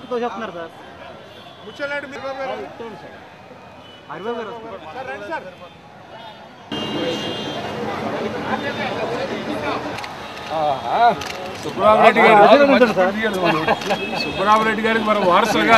తో చెప్తున్నారు సార్. ముచ్చలాడి మీరు హరిబాబు గారు సార్ రండి సార్. సుబ్బరామరెడ్డి గారికి మనం వారసులుగా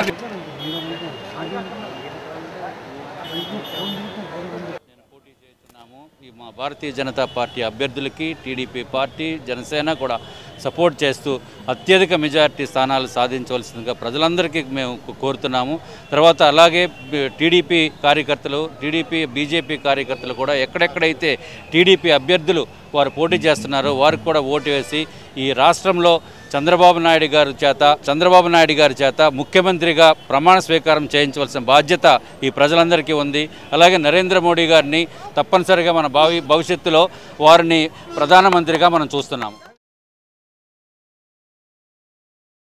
పోటీ చేస్తున్నాము. ఈ మా భారతీయ జనతా పార్టీ అభ్యర్థులకి టీడీపీ పార్టీ జనసేన కూడా సపోర్ట్ చేస్తూ అత్యధిక మెజారిటీ స్థానాలు సాధించవలసిందిగా ప్రజలందరికీ మేము కోరుతున్నాము. తర్వాత అలాగే టీడీపీ కార్యకర్తలు బీజేపీ కార్యకర్తలు కూడా ఎక్కడెక్కడైతే టీడీపీ అభ్యర్థులు వారు పోటీ చేస్తున్నారో వారికి కూడా ఓటు వేసి ఈ రాష్ట్రంలో చంద్రబాబు నాయుడు గారి చేత ముఖ్యమంత్రిగా ప్రమాణ స్వీకారం చేయించవలసిన బాధ్యత ఈ ప్రజలందరికీ ఉంది. అలాగే నరేంద్ర మోడీ గారిని తప్పనిసరిగా మన భవిష్యత్తులో వారిని ప్రధానమంత్రిగా మనం చూస్తున్నాము.